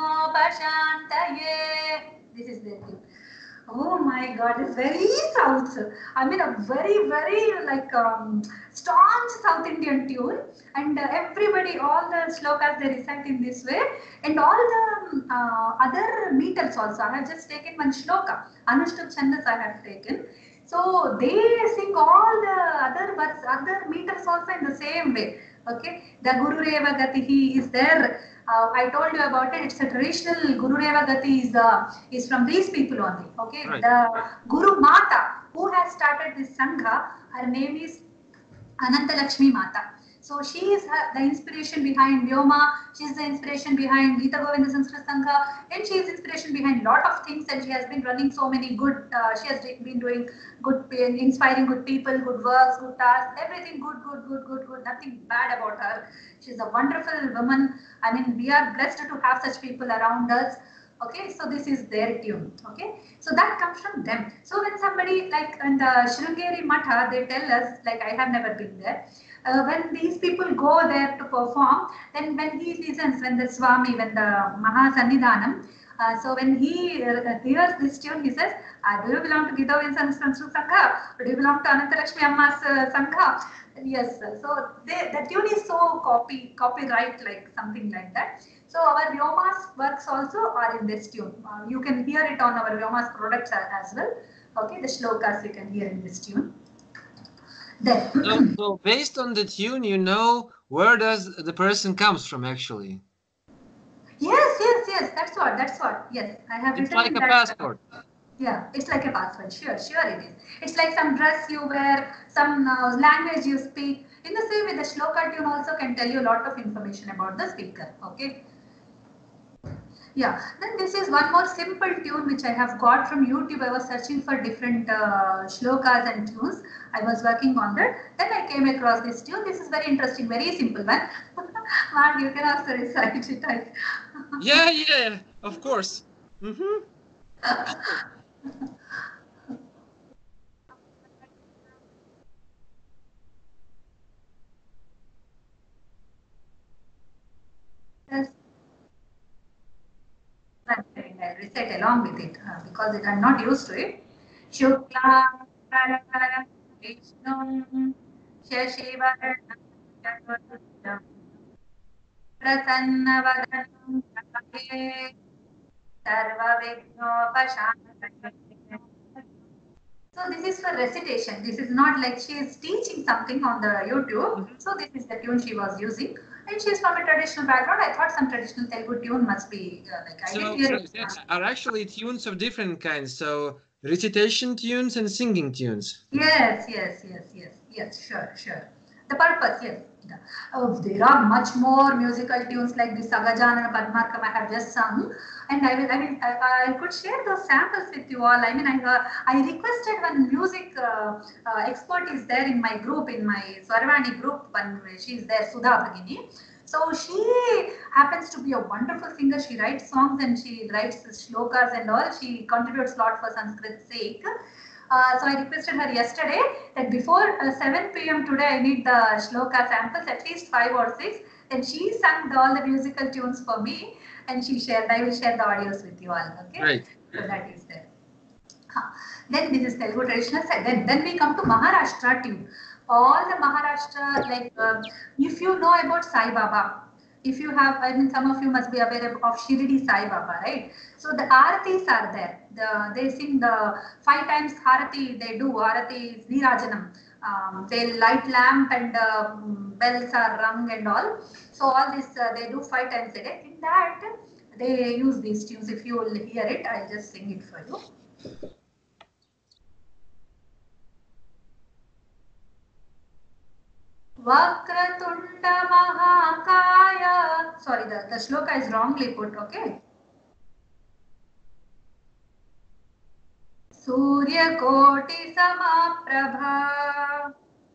Vignopashantaye. This is the thing. Oh my God, it's very South. I mean, a very, very like um, staunch South Indian tune. And uh, everybody, all the slokas, they recite in this way. And all the uh, other meters also. I have just taken one shloka. Anushtup Chandas I have taken. So they sing all the other words, other meters also in the same way. Okay. The Guru Reva Gatihi is there. Uh, I told you about it. It's a traditional Guru Reva Gati is uh, is from these people only. Okay, Right. The Guru Mata who has started this Sangha, her name is Ananta Lakshmi Mata. So she is her, the inspiration behind Vyoma. She is the inspiration behind Gita Govinda Samskrita Sangha, and she is inspiration behind lot of things. And she has been running so many good. Uh, she has been doing good, inspiring good people, good works, good tasks, everything good, good, good, good, good. Nothing bad about her. She's a wonderful woman. I mean, we are blessed to have such people around us. Okay, so this is their tune. Okay, so that comes from them. So when somebody like in the Sringeri Matha, they tell us, like I have never been there. Uh, when these people go there to perform, then when he listens, when the Swami, when the Mahasannidhanam, uh, so when he uh, hears this tune, he says, uh, do you belong to Gita Govinda Samskrita Sangha? Or do you belong to Anantalakshmi Amma's uh, Sangha? Yes, sir. So they, the tune is so copy, copyright, like something like that. So our Vyoma's works also are in this tune. Uh, you can hear it on our Vyoma's products as well. Okay, the shlokas you can hear in this tune. Then, So, so based on the tune, you know where does the person comes from actually. yes, yes, yes. That's what. That's what. Yes, I have It's written like in a that. passport. Yeah, it's like a passport. Sure, sure it is. It's like some dress you wear, some uh, language you speak. In the same way, the shloka tune also can tell you a lot of information about the speaker. Okay. Yeah, then this is one more simple tune which I have got from YouTube. I was searching for different uh, shlokas and tunes. I was working on that. Then I came across this tune. This is very interesting, very simple one. Man, you can also recite it. I... Yeah, yeah, of course. Mm-hmm. Yes. I recite along with it uh, because it, I'm not used to it. Shukla Vishnu Shashivarnam Prasannavadanam Sarva Vignopashantaye. So this is for recitation. This is not like she is teaching something on the YouTube. So this is the tune she was using. And she is from a traditional background. I thought some traditional Telugu tune must be uh, like I So, didn't hear so it. there are actually tunes of different kinds. So recitation tunes and singing tunes. Yes, yes, yes, yes, yes, sure, sure. The purpose, yes. The- Oh, there are much more musical tunes like the Sagajanana Padmarkam I have just sung, and I will, I mean, I, I could share those samples with you all. I mean, I, uh, I requested one music uh, uh, expert is there in my group, in my Swarvani group. One, she is there, Sudha Bhagini. So she happens to be a wonderful singer. She writes songs and she writes shlokas and all. She contributes a lot for Sanskrit's sake. Uh, so I requested her yesterday that before uh, seven p m today I need the shloka samples, at least five or six. And she sang the, all the musical tunes for me, and she shared. I will share the audios with you all. Okay, Right. so that is there. Huh. Then this is Telugu traditional side. Then then we come to Maharashtra tune. All the Maharashtra, like uh, if you know about Sai Baba, if you have, I mean, some of you must be aware of Shirdi Sai Baba, right? So the Aratis are there. The, they sing the five times Harati, they do. Harati is Nirajanam. Um, they light lamp and uh, bells are rung and all. So all this uh, they do five times a day. In that, they use these tunes. If you will hear it, I'll just sing it for you. Vakratunda Mahakaya. Sorry, the, the shloka is wrongly put, okay? Surya Koti Samaprabha.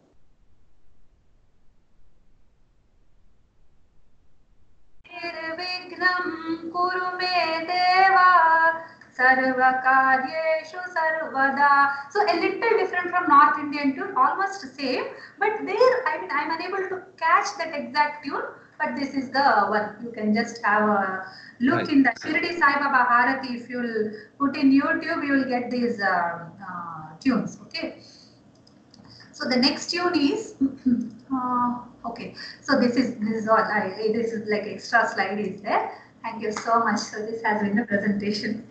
Nirvignam Kuru Me Deva. Sarvakaryeshu Sarvada. So a little different from North Indian tune, almost same, but there I mean I'm unable to catch that exact tune. But this is the one. You can just have a look Right. in the Shirdi Sai Baba Harati. If you'll put in YouTube, you will get these uh, uh, tunes. Okay. So the next tune is uh, okay. So this is this is all. I, this is like extra slide is there. Thank you so much. So this has been the presentation.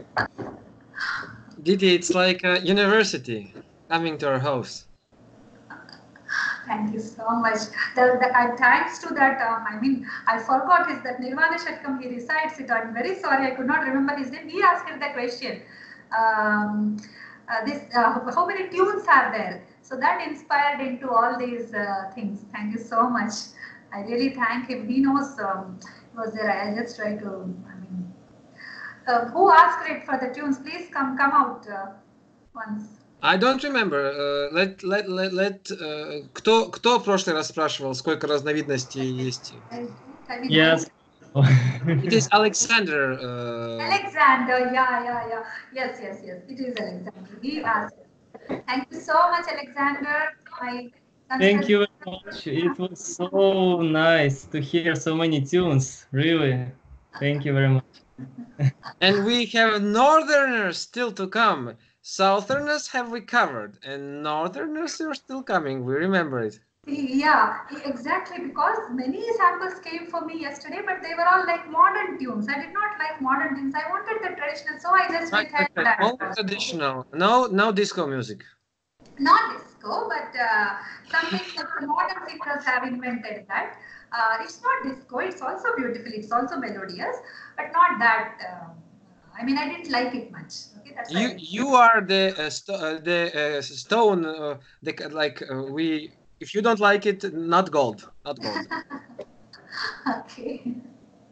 Didi, it's like a university coming to our house. Thank you so much. The, the, uh, thanks to that, um, I mean, I forgot his that Nirvana Shatkam, he recites it. I'm very sorry, I could not remember his name. He asked the question. Um, uh, this, uh, how many tunes are there? So that inspired into all these uh, things. Thank you so much. I really thank him. He knows um, he was there. I just try to, I mean, uh, who asked it for the tunes? Please come, come out uh, once. I don't remember. Uh, let, let, let, let, uh, кто, кто в прошлый раз спрашивал, сколько разновидностей есть? I, I mean, Yes. It is Alexander. Uh, Alexander, yeah, yeah, yeah. Yes, yes, yes. It is Alexander. He asked. Thank you so much, Alexander. I Thank you very much. It was so nice to hear so many tunes. Really. Thank you very much. and we have northerners still to come. Southerners have recovered, and northerners are still coming. We remember it. Yeah, exactly. Because many samples came for me yesterday, but they were all like modern tunes. I did not like modern tunes. I wanted the traditional, so I just Right, withheld right, that. all traditional. No, no disco music. Not disco, but uh, something that the modern singers have invented that. Uh, it's not disco, it's also beautiful, it's also melodious, but not that. Uh, I mean, I didn't like it much. Okay, that's why You I- you are the uh, sto uh, the uh, stone. Uh, the, like uh, we, if you don't like it, not gold, not gold. Okay.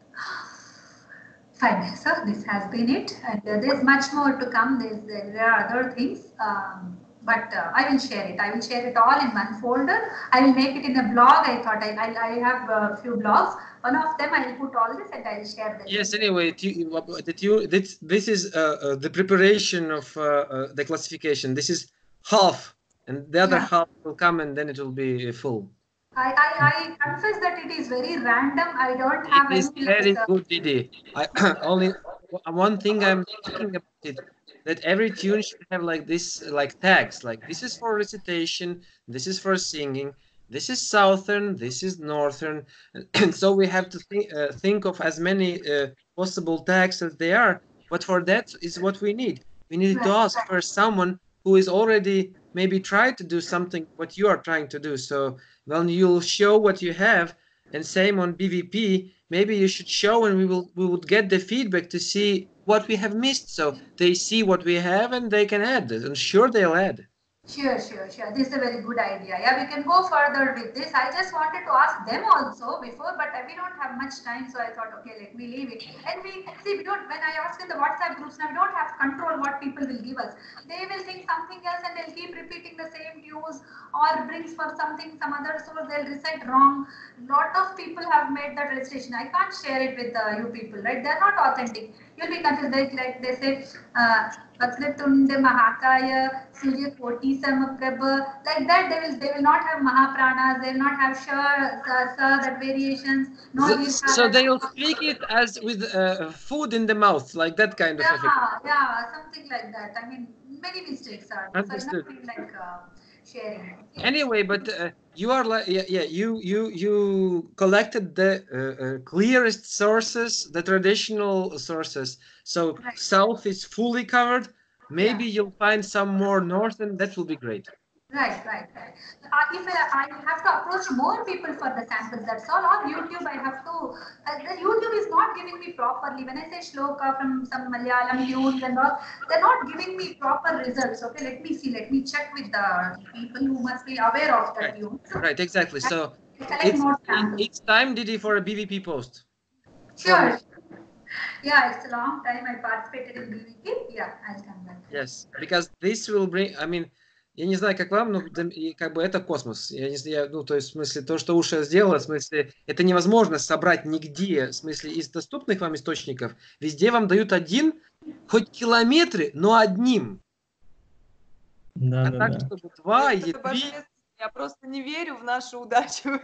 Fine. So this has been it, and uh, there's much more to come. There's there are other things, um, but uh, I will share it. I will share it all in one folder. I will make it in a blog. I thought I I, I have a few blogs. One of them I will put all this and I will share the Yes. link. Anyway, tu- the tu- this this is uh, uh, the preparation of uh, uh, the classification. This is half, and the other Yeah. half will come, and then it will be full. I, I, I confess that it is very random. I don't have It is any very like, uh, good, Didi. I only one thing I'm thinking about it, that every tune should have like this, like tags, like this is for recitation, this is for singing, this is southern, this is northern, and so we have to think uh, think of as many uh, possible tags as they are. But for that is what we need. We need to Right, ask for someone who is already maybe tried to do something what you are trying to do. So when you'll show what you have, and same on B V P, maybe you should show, and we will we would get the feedback to see what we have missed. So they see what we have and they can add it. And sure, they'll add. Sure, sure, sure. This is a very good idea. Yeah, we can go further with this. I just wanted to ask them also before, but we don't have much time, so I thought, okay, let me leave it. And we see, we don't. When I ask in the WhatsApp groups now, we don't have control what people will give us. They will think something else, and they'll keep repeating the same news, or brings for something some other source. They'll recite wrong. Lot of people have made that registration. I can't share it with uh, you people, right? They're not authentic. You'll be confused. Like, like they say. Uh, Vatratunda Mahakaya, Surya Koti Samaprabha, like that they will they will not have Mahapranas, they will not have Sha, Sa, Sa, that variations. No, So, so they'll speak it as with uh, food in the mouth, like that kind of yeah, effect. yeah, something like that. I mean, many mistakes are there. Understood. So like uh, sharing. Anyway, but uh, you are like yeah, yeah you you you collected the uh, uh, clearest sources, the traditional sources. So Right. south is fully covered. Maybe Yeah. you'll find some more northern. That will be great. Right, right, right. Uh, if I, I have to approach more people for the samples, that's all. On YouTube, I have to. Uh, the YouTube is not giving me properly. When I say shloka from some Malayalam tunes and all, they're not giving me proper results. Okay, let me see. Let me check with the people who must be aware of the Right. tunes. Right, exactly. So Collect it's more samples. it's time, Didi, for a B V P post. Sure. Yeah, it's a long time I participated in B V P. Yeah, I'll come back. Yes, because this will bring. I mean, я не знаю, как вам, но для- и как бы это космос. Я не знаю, ну, то есть, в смысле, то, что Уша сделала, в смысле, это невозможно собрать нигде, в смысле, из доступных вам источников. Везде вам дают один, хоть километры, но одним. Да, А да, так, да. чтобы два или Это три. божественно. Я просто не верю в нашу удачу.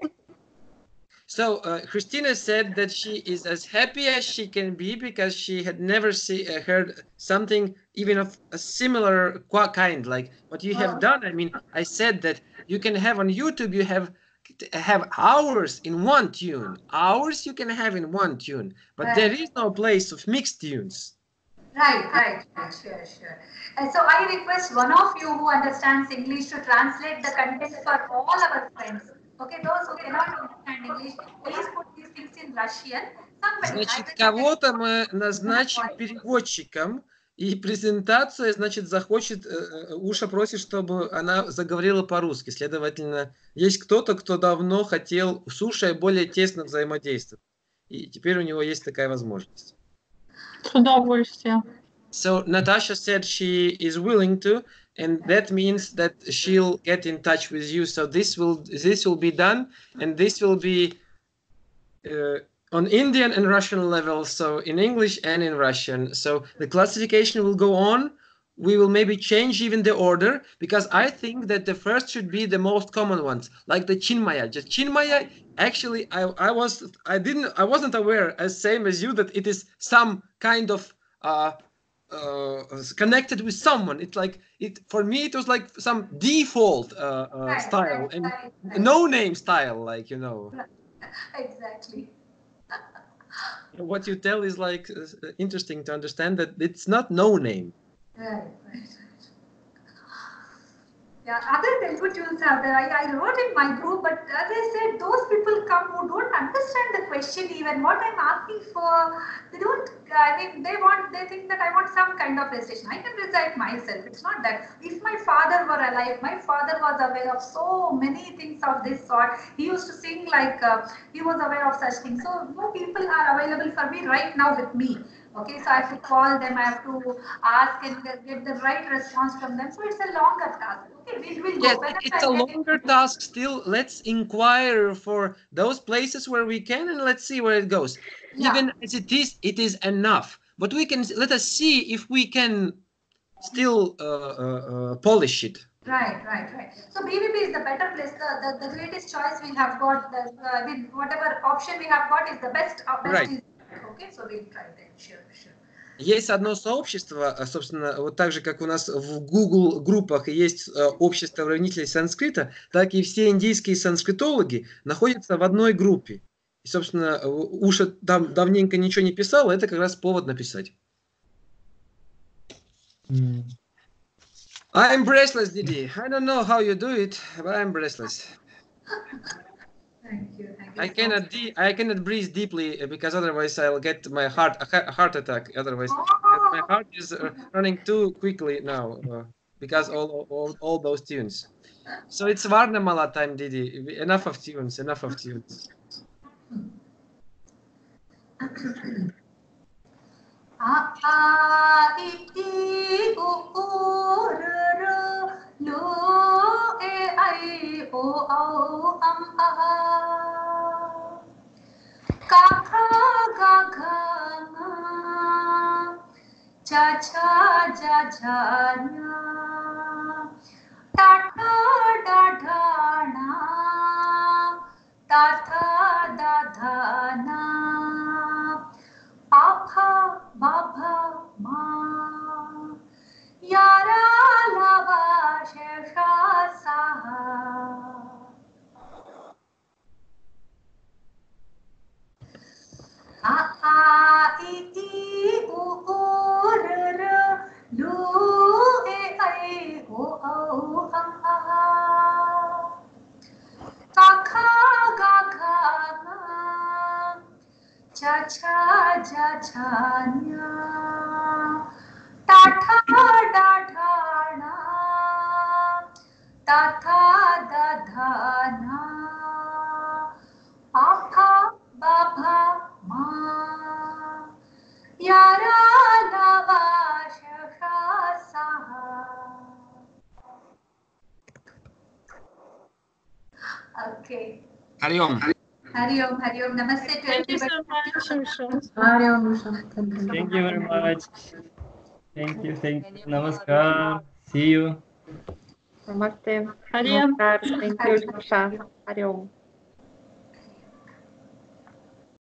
So uh, Christina said that she is as happy as she can be because she had never see, uh, heard something even of a similar qua- kind like what you have done. I mean, I said that you can have on YouTube, you have have hours in one tune. Hours you can have in one tune, but there is no place of mixed tunes. Right, right, right, sure, sure. And so I request one of you who understands English to translate the content for all our friends. Okay, those who cannot understand English, please put these things in Russian. Somebody, Значит, I will- кого-то мы назначим переводчиком, и презентация, значит, захочет, э, э, Уша просит, чтобы она заговорила по-русски. Следовательно, есть кто-то, кто давно хотел с Ушей более тесно взаимодействовать. И теперь у него есть такая возможность. С удовольствием. So Natasha said she is willing to, and that means that she'll get in touch with you. So this will this will be done, and this will be uh, on Indian and Russian level, so in English and in Russian. So the classification will go on. We will maybe change even the order, because I think that the first should be the most common ones, like the Chinmaya. Just Chinmaya, actually, I, I was I didn't I wasn't aware, as same as you, that it is some kind of uh, uh, connected with someone. It's like it for me. It was like some default uh, uh, Right, style right, and right, right. no name style, like you know. Exactly. What you tell is like uh, interesting to understand that it's not no name. Right, right, right. Yeah, other Telugu tunes are there. I, I wrote in my group, but as I said, those people come who don't understand the question even what I'm asking for. They don't. I mean, they want. They think that I want some kind of recitation. I can recite myself. It's not that. If my father were alive, my father was aware of so many things of this sort. He used to sing like uh, he was aware of such things. So no people are available for me right now with me. Okay, so I have to call them, I have to ask and get, get the right response from them. So it's a longer task. Okay, we will Yes, go. Whenever it's I a get longer task still. Let's inquire for those places where we can, and let's see where it goes. Yeah. Even as it is, it is enough. But we can let us see if we can still uh, uh, uh, polish it. Right, right, right. So B V P is the better place. The, the, the greatest choice we have got. The, uh, I mean, whatever option we have got is the best. Uh, best Right. is, okay, so we'll try that. Sure, sure. Есть одно сообщество, а, собственно, вот так же, как у нас в Google группах есть э, общество равнителей санскрита, так и все индийские санскритологи находятся в одной группе. И, собственно, Уша там давненько ничего не писал, это как раз повод написать. М. I'm breathless, Didi. I don't know how you do it, but I'm breathless. Thank you. Thank you I so cannot much. de- I cannot breathe deeply uh, because otherwise I'll get my heart a ha- heart attack. Otherwise, my heart is uh, running too quickly now uh, because all, all all those tunes. So it's Varnamala time, Didi. Enough of tunes. Enough of tunes. A a I I o o r r lo e I o au am ah. Ka kha ga gha nga. Cha cha ja ja nya. Ta tha da dha na. Ta tha da dha na. Papa, Baba, Ma. Yara lava shesha saha. A a I I o o r r lu e I o au am ah. Ka kha ga gha nga. Cha cha ja cha nya. Ta tha da dha na. Ta tha da dha na. Pa pha ba bha ma. Yara lava shasha saha. Okay. Hari Om. Hari Om, Hari Om. Namaste to Thank you everybody. so much, Usha. Thank you very much. Thank you, thank you. Namaskar. See you. Namaste. Hari Om. Namaskar. Thank you, Usha. Hari Om.